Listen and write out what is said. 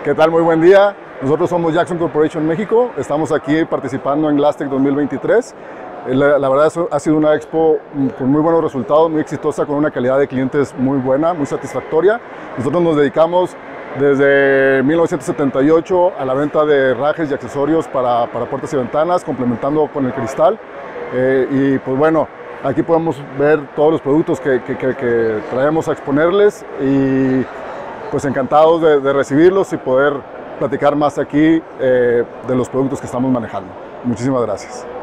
¿Qué tal? Muy buen día. Nosotros somos Jackson Corporation México. Estamos aquí participando en Glasstec 2023. La verdad ha sido una expo con muy buenos resultados, muy exitosa, con una calidad de clientes muy buena, muy satisfactoria. Nosotros nos dedicamos desde 1978 a la venta de herrajes y accesorios para puertas y ventanas, complementando con el cristal. Y pues bueno, aquí podemos ver todos los productos que traemos a exponerles y pues encantados de recibirlos y poder platicar más aquí de los productos que estamos manejando. Muchísimas gracias.